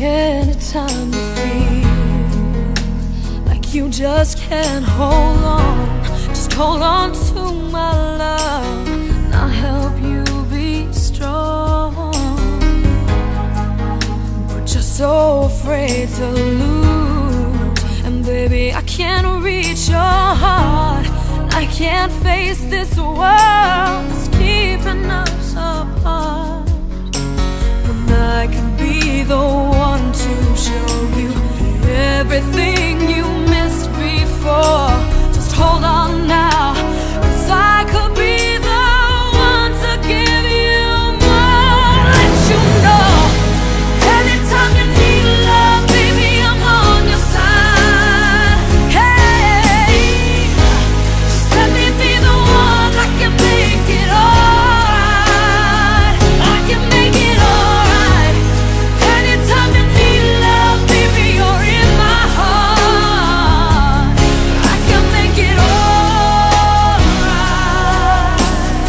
Anytime you feel like you just can't hold on, just hold on to my love, and I'll help you be strong. But you're so afraid to lose, and baby, I can't reach your heart, and I can't face this world that's keeping us apart. And I can be the one to show you everything you missed before. Just hold on now, 'cause I could be the one to give you more. Let you know, anytime you need love, baby, I'm on your side. Hey, just let me be the one. I can make it alright, I can make it alright. Anytime you need love, baby, you're in my heart. I can make it alright.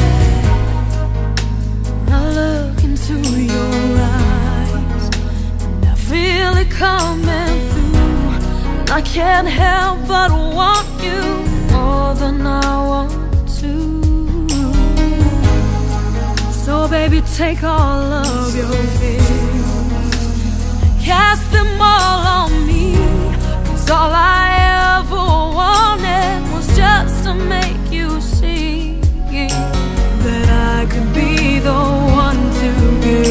I look into your eyes, and I feel it coming through, and I can't help but want you more than I want to. So baby, take all of your fears, cast them all on me, 'cause all I ever wanted was just to make you see that I could be the one to give